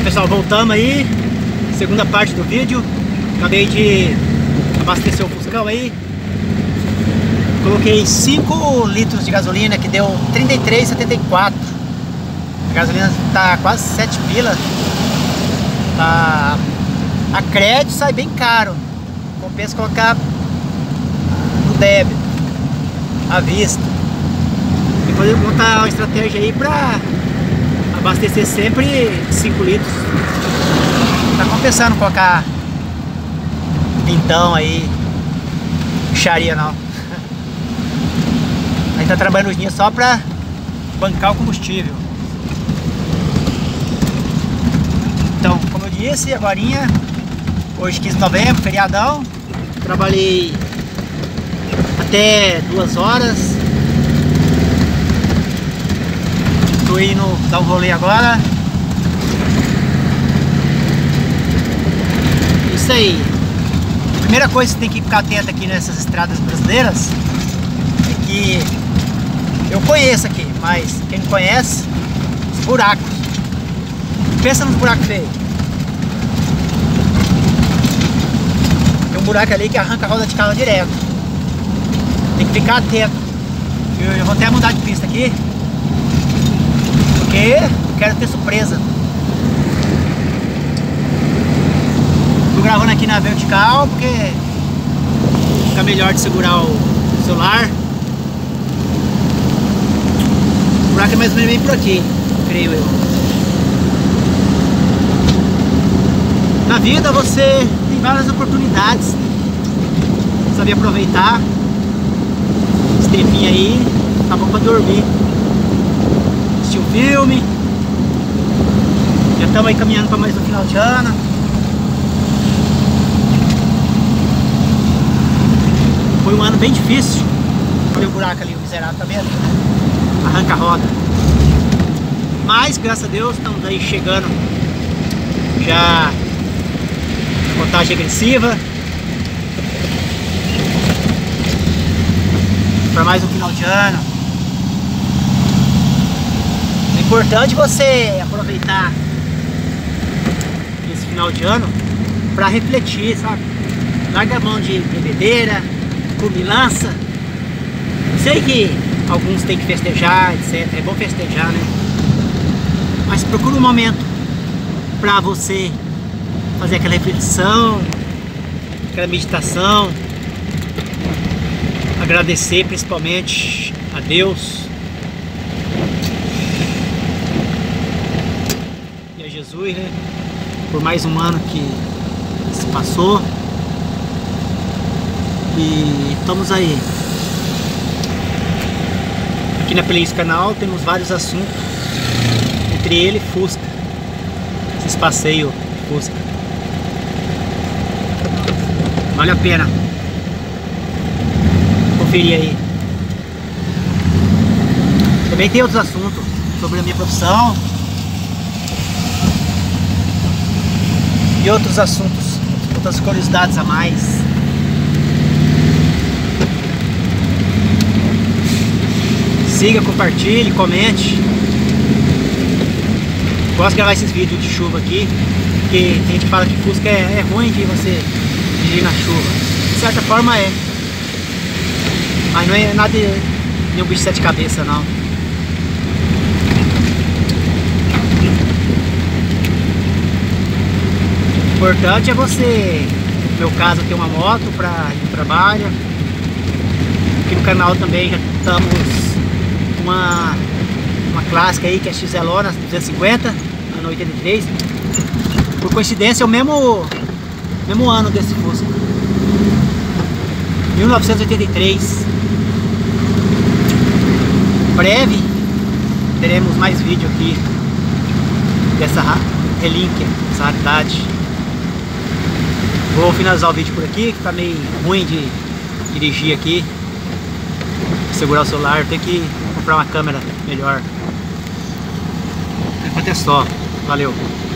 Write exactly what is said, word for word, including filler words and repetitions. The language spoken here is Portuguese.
Então pessoal, voltamos aí, segunda parte do vídeo. Acabei de abastecer o Fuscão aí. Coloquei cinco litros de gasolina, que deu trinta e três reais e setenta e quatro centavos. A gasolina tá quase sete pila. Tá... A crédito sai bem caro. Compensa colocar no débito, à vista. Depois eu vou montar uma estratégia aí pra abastecer sempre cinco litros. Tá compensando colocar vintão aí, bicharia não. A gente tá trabalhando os dias só pra bancar o combustível. Então, como eu disse, agorinha, hoje quinze de novembro, feriadão. Trabalhei até duas horas. Tô indo dar um rolê agora. Isso aí. A primeira coisa que você tem que ficar atento aqui nessas estradas brasileiras é que eu conheço aqui, mas quem não conhece, os buracos. Pensa nos buracos feios. Tem um buraco ali que arranca a roda de carro direto. Tem que ficar atento. Eu, eu vou até mudar de pista aqui, porque eu quero ter surpresa. Tô gravando aqui na vertical porque fica melhor de segurar o celular. O buraco é mais ou menos bem por aqui, creio eu. Na vida você tem várias oportunidades, saber aproveitar. Esse tempinho aí tá bom pra dormir, assistir um filme. Já estamos aí caminhando para mais um final de ano. Foi um ano bem difícil. Olha o buraco ali, o miserável, tá vendo? Arranca a roda. Mas graças a Deus estamos aí chegando já. Contagem agressiva para mais um final de ano. É importante você aproveitar esse final de ano para refletir, sabe? Larga a mão de bebedeira, comilança. Sei que alguns têm que festejar, etcétera. É bom festejar, né? Mas procura um momento para você fazer aquela reflexão, aquela meditação, agradecer principalmente a Deus e a Jesus, né, por mais um ano que se passou. E estamos aí. Aqui na playlist canal temos vários assuntos, entre ele Fusca, esses passeios Fusca. Vale a pena conferir aí. Também tem outros assuntos sobre a minha profissão e outros assuntos, outras curiosidades a mais. Siga, compartilhe, comente. Gosto de gravar esses vídeos de chuva aqui, porque tem gente que fala que Fusca é, é ruim de você dirigir na chuva. De certa forma é, mas não é nada de nenhum bicho de sete cabeças não. O importante é você, no meu caso, ter uma moto para ir no trabalho. Aqui no canal também já estamos com uma, uma clássica aí que é X L O duzentos e cinquenta, ano oitenta e três. Por coincidência é o mesmo mesmo ano desse Fusca, mil novecentos e oitenta e três. Em breve teremos mais vídeo aqui dessa relíquia, dessa raridade. Vou finalizar o vídeo por aqui, que tá meio ruim de dirigir aqui, segurar o celular, tem que comprar uma câmera melhor. Enquanto é só, valeu!